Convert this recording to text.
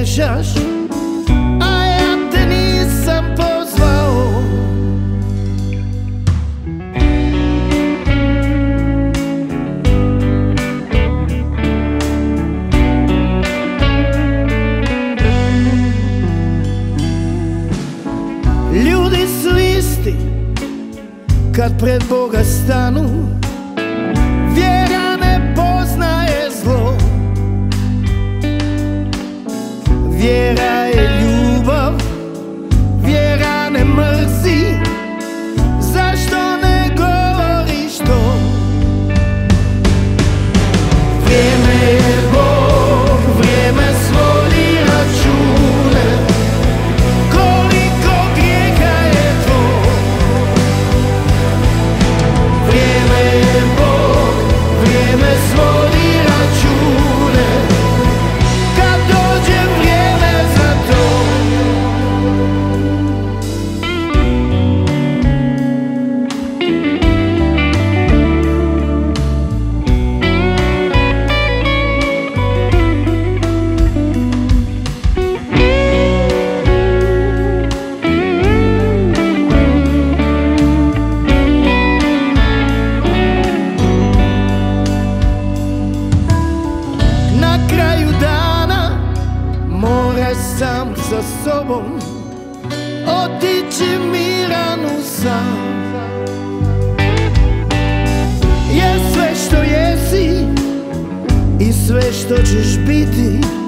miješaš, a ja te nisam pozvao. Ljudi su isti kad pred Boga stanu, vjera ne poznaje zlo. Vjera je ljubav, vjera ne mrzi, zašto ne govoriš to? Vrijeme je Bog, vrijeme svodi račune, koliko grijeha je to. Vrijeme je Bog, vrijeme svodi račune, kad dođe vrijeme za to. Na kraju dana moraš sam sa sobom otići miran u san. Jer sve što jesi i sve što ćeš biti